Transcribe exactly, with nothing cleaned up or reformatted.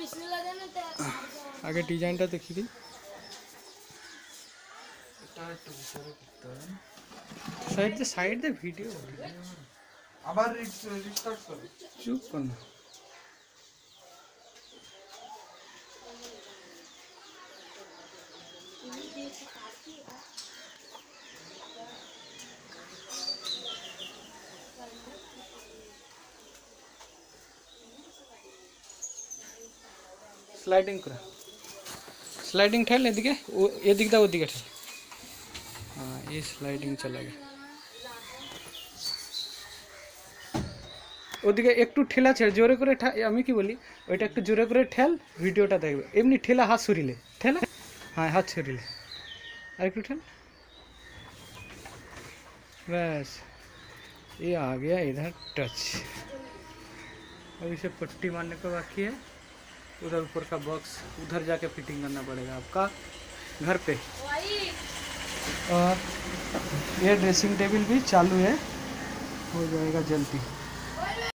आगे डिजाइनটা দেখি দিই। এটা একটু ভিতরে করতে হবে। সাইড দে সাইড দে ভিডিও আবার রিস্টার্ট করো। চুপ কর না। स्लाइडिंग करा स्लाइडिंग ठेल एदिके एदिक दा ओदिके ठेल। हाँ ये स्लाइडिंग चला गया ওদিকে একটু ঠেলা ছেড়ে জোরে করে আমি কি বলি ওইটা একটু জোরে করে ঠেল ভিডিওটা দেখবে এমনি ঠেলা হাত সরিলে ঠেলা हाँ हाथ सरिले আর একটু ঠেল बस ये आ गया इधर टच। अब इसे पट्टी मारने का बाकी है। उधर ऊपर का बॉक्स उधर जाके फिटिंग करना पड़ेगा आपका घर पे। और ये ड्रेसिंग टेबल भी चालू है हो जाएगा जल्दी।